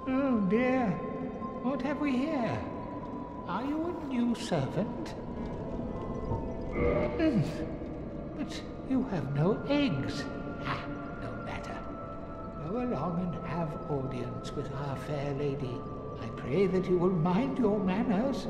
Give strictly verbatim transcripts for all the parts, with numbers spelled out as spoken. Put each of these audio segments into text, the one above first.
Oh dear. What have we here? Are you a new servant? Mm. But you have no eggs. Ah, no matter. Go along and have audience with our fair lady. I pray that you will mind your manners.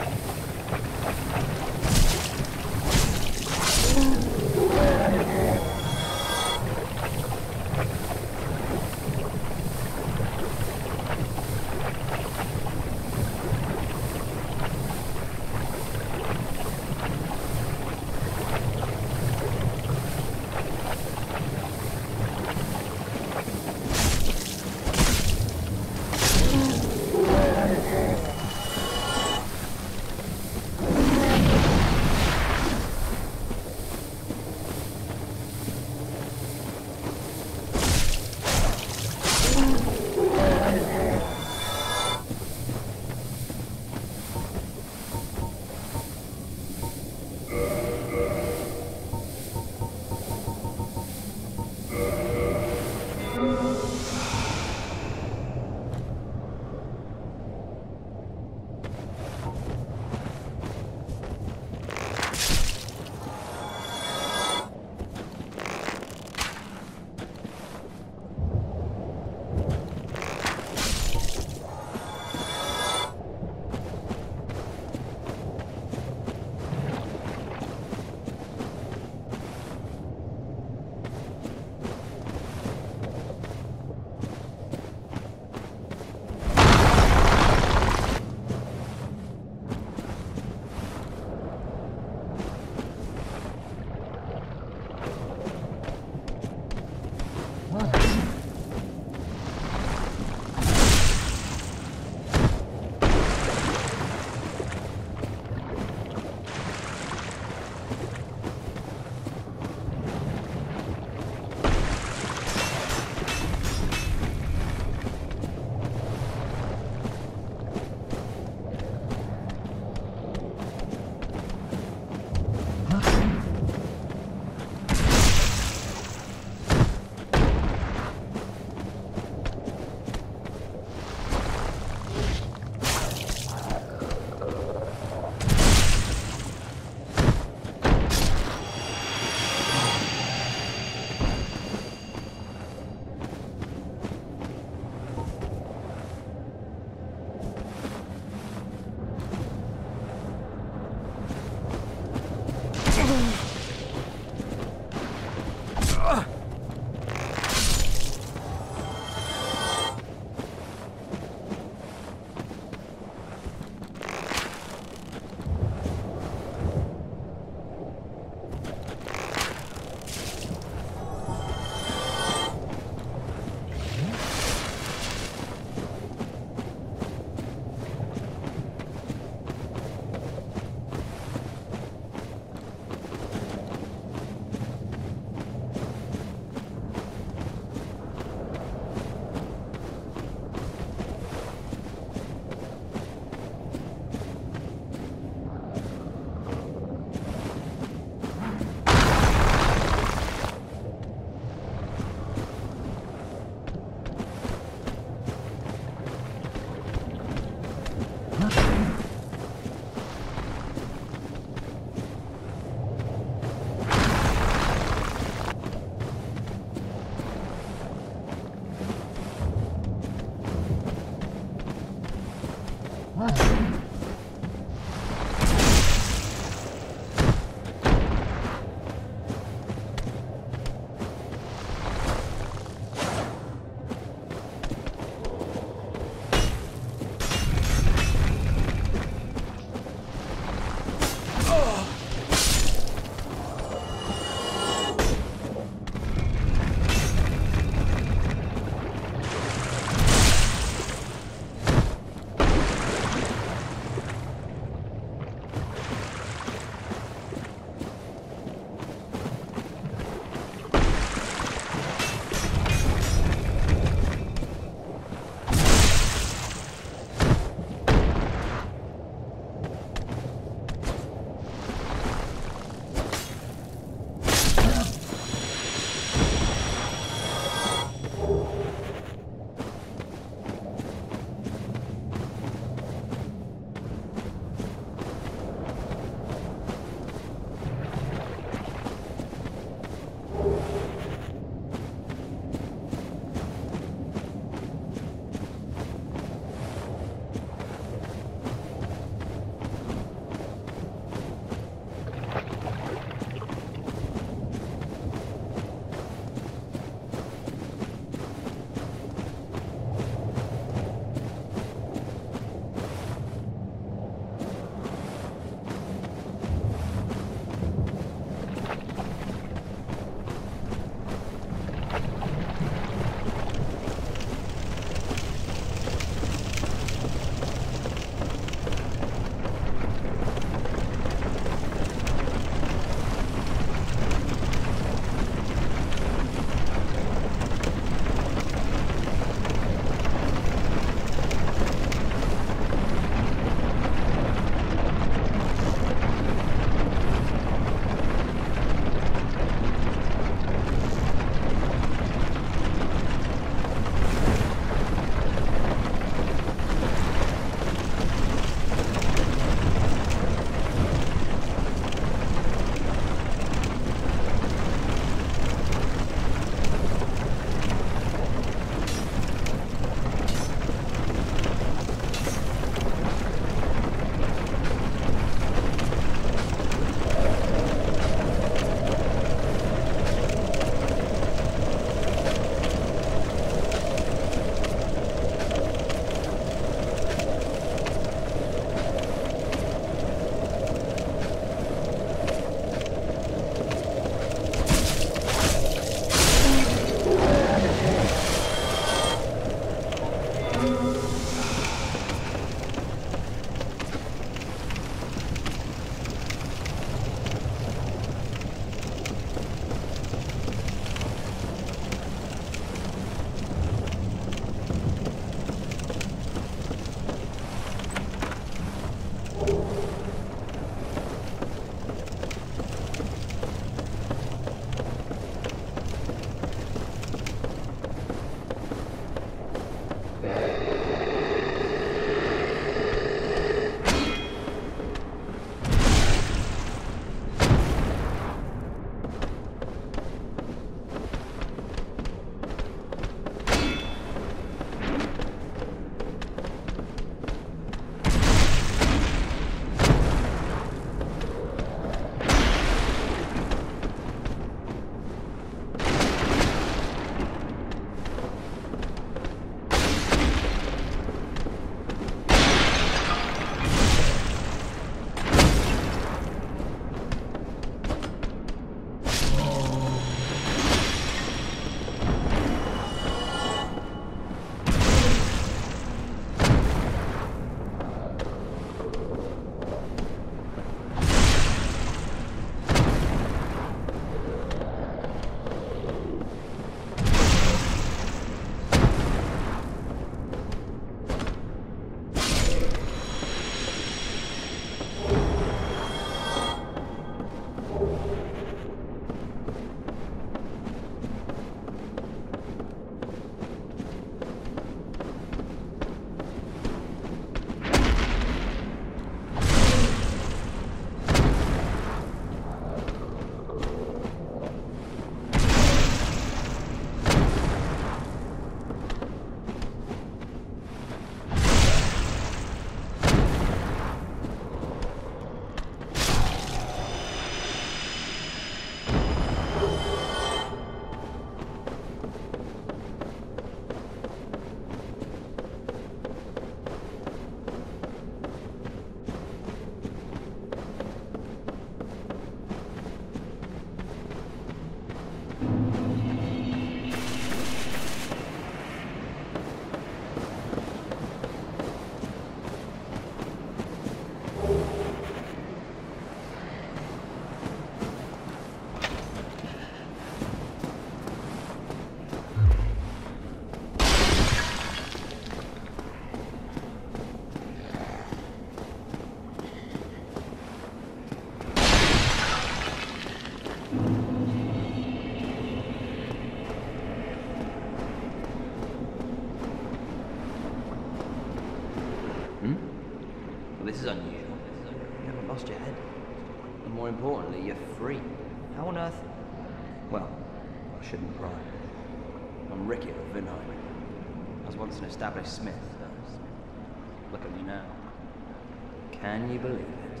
You haven't lost your head. And more importantly, you're free. How on earth? Well, I shouldn't cry. I'm Ricky of Vinheim. I was once an established smith. uh, Look at me now. Can you believe it?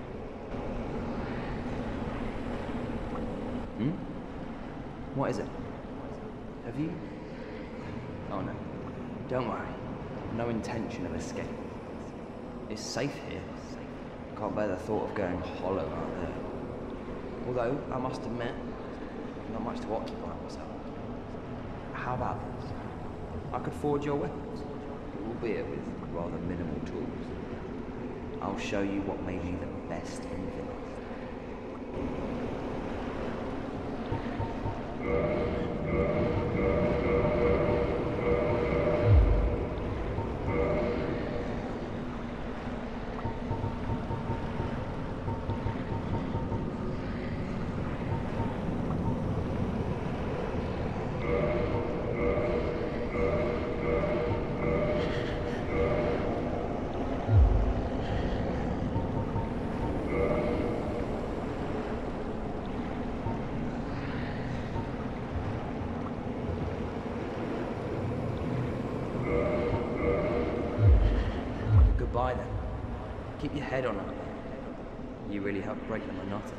Hmm? What is it? Have you? Oh no. Don't worry. No intention of escape. It's safe here. Can't bear the thought of going hollow out there. Although, I must admit, not much to occupy myself. How about this? I could forge your weapons, albeit with rather minimal tools. I'll show you what may be the best in Venice. Goodbye then. Keep your head on up. You really helped break the monotony.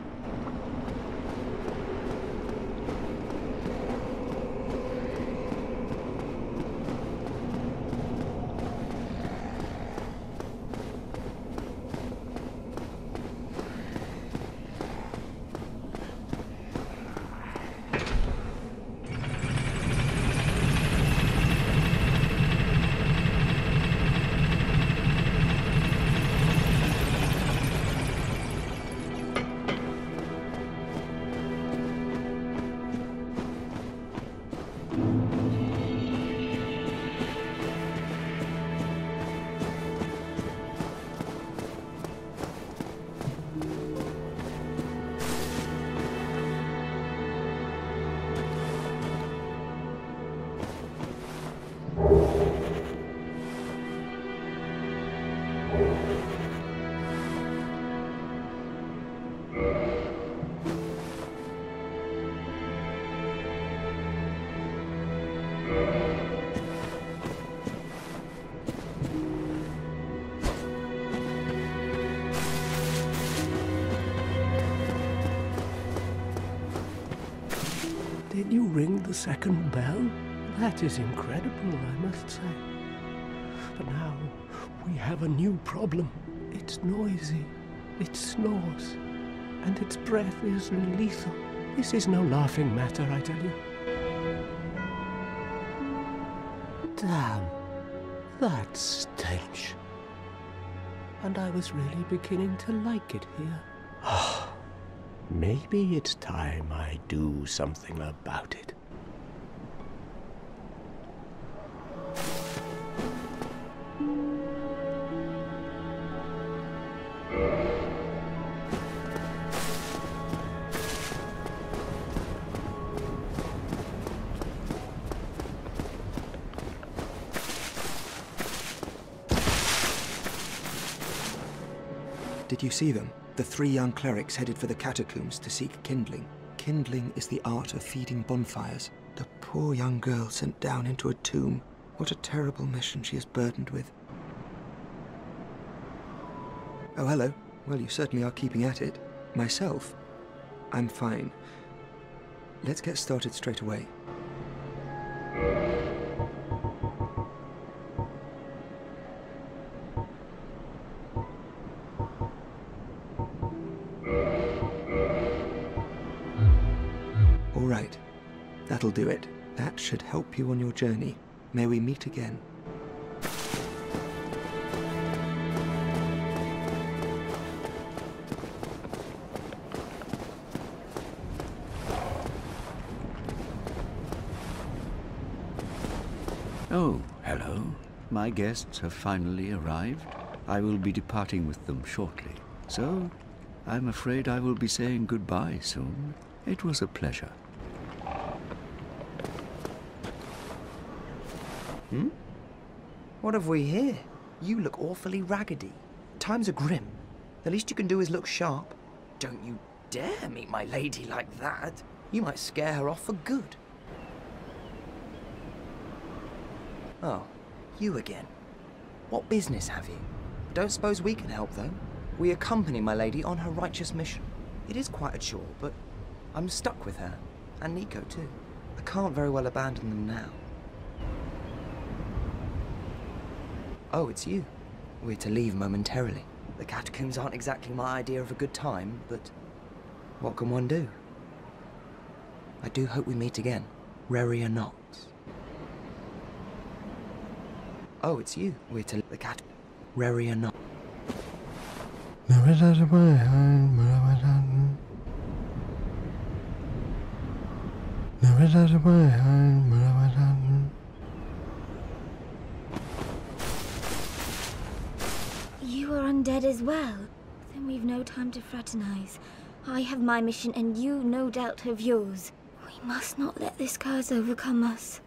Did you ring the second bell? That is incredible, I must say. But now we have a new problem. It's noisy, it snores, and its breath is lethal. This is no laughing matter, I tell you. Damn, that stench. And I was really beginning to like it here. Maybe it's time I do something about it. Did you see them? The three young clerics headed for the catacombs to seek kindling. Kindling is the art of feeding bonfires. The poor young girl sent down into a tomb. What a terrible mission she is burdened with. Oh, hello. Well, you certainly are keeping at it. Myself? I'm fine. Let's get started straight away. All right. That'll do it. That should help you on your journey. May we meet again. Oh, hello. My guests have finally arrived. I will be departing with them shortly. So, I'm afraid I will be saying goodbye soon. It was a pleasure. Hmm? What have we here? You look awfully raggedy. Times are grim. The least you can do is look sharp. Don't you dare meet my lady like that. You might scare her off for good. Oh, you again. What business have you? Don't suppose we can help, though. We accompany my lady on her righteous mission. It is quite a chore, but I'm stuck with her. And Nico, too. I can't very well abandon them now. Oh, it's you. We're to leave momentarily. The catacombs aren't exactly my idea of a good time, but what can one do? I do hope we meet again, rare or not. Oh, it's you. We're to the cat, rare or not. You are undead as well. Then we've no time to fraternize. I have my mission and you no doubt have yours. We must not let this curse overcome us.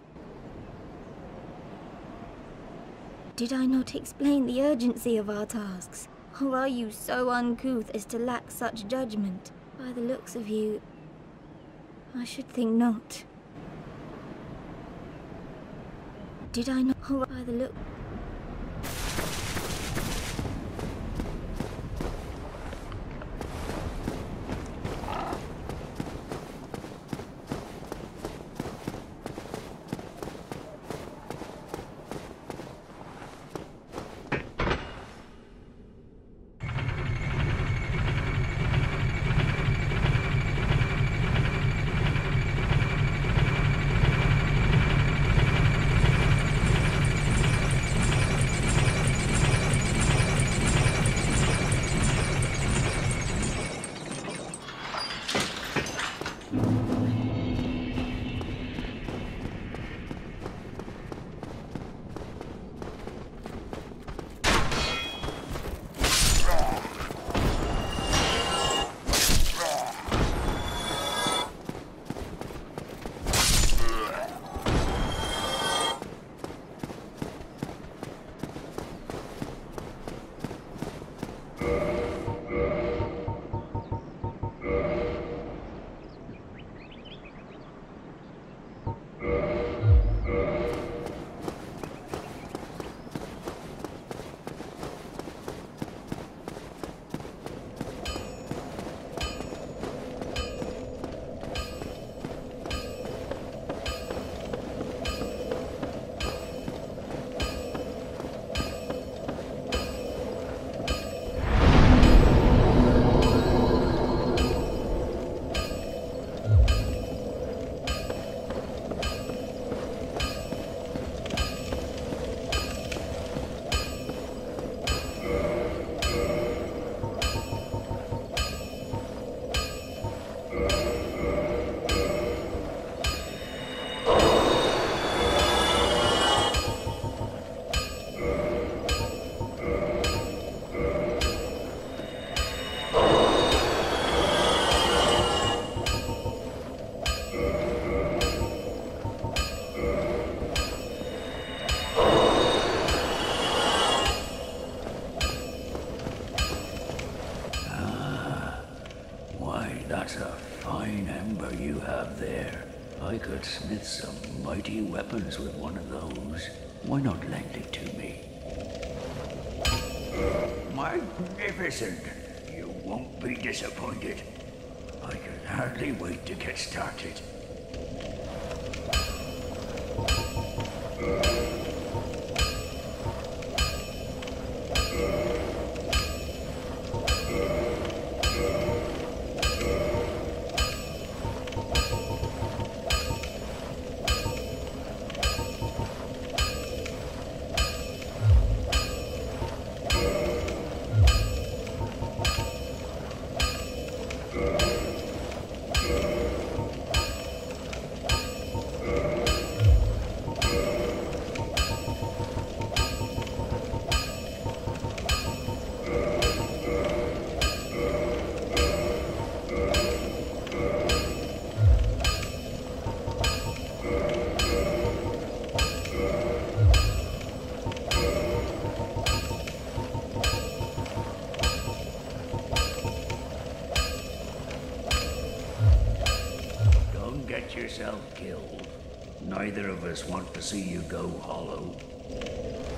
Did I not explain the urgency of our tasks? Or are you so uncouth as to lack such judgment? By the looks of you, I should think not. Did I not? Or by the look... That's a fine ember you have there. I could smith some mighty weapons with one of those. Why not lend it to me? Magnificent! You won't be disappointed. I can hardly wait to get started. yourself killed. Neither of us want to see you go hollow.